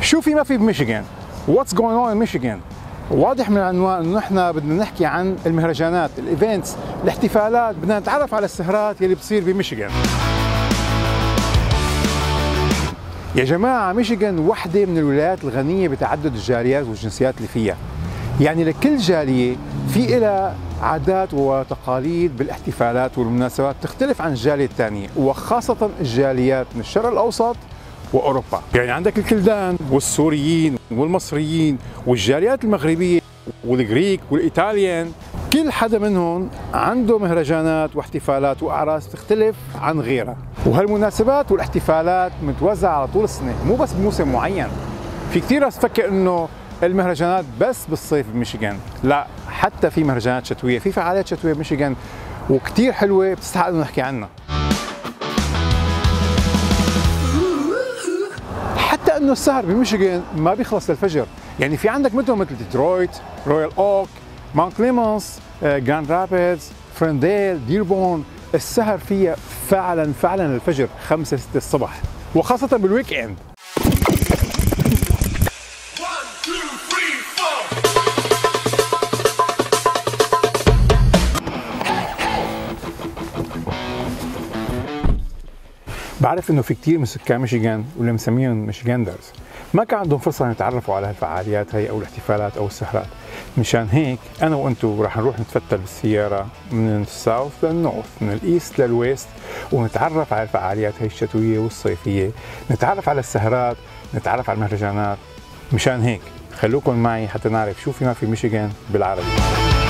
شو في ما في بميشيغان؟ What's going on in Michigan؟ واضح من العنوان انه نحن بدنا نحكي عن المهرجانات، الايفنتس، الاحتفالات، بدنا نتعرف على السهرات يلي بتصير بميشيغان. يا جماعة ميشيغان وحدة من الولايات الغنية بتعدد الجاليات والجنسيات اللي فيها. يعني لكل جالية في إلها عادات وتقاليد بالاحتفالات والمناسبات تختلف عن الجالية الثانية، وخاصة الجاليات من الشرق الأوسط وأوروبا. يعني عندك الكلدان والسوريين والمصريين والجاليات المغربية والغريك والإيطاليان، كل حدا منهم عنده مهرجانات واحتفالات وأعراس تختلف عن غيرها. وهالمناسبات والاحتفالات متوزعة على طول السنة، مو بس بموسم معين. في كثير ناس تفكر إنه المهرجانات بس بالصيف بميشيغان، لا، حتى في مهرجانات شتوية، في فعاليات شتوية بميشيغان وكثير حلوة بتستحق إنه نحكي عنها. حتى إنه السهر بميشيغان ما بيخلص للفجر، يعني في عندك مدن مثل ديترويت، رويال أوك، ماونت كليمنس، جراند رابيدز، فرينديل، ديربون، السهر فيها فعلا للفجر 5 6 الصبح، وخاصة بالويك اند. بعرف انه في كثير من سكان ميشيغان واللي مسميهم ميشيغاندرز ما كان عندهم فرصه يتعرفوا على هالفعاليات هي او الاحتفالات او السهرات، مشان هيك انا وانتم رح نروح نتفتل بالسياره من الساوث للنورث، من الايست للويست، ونتعرف على الفعاليات هي الشتويه والصيفيه، نتعرف على السهرات، نتعرف على المهرجانات. مشان هيك خلوكم معي حتى نعرف شو في ما في ميشيغان بالعربي.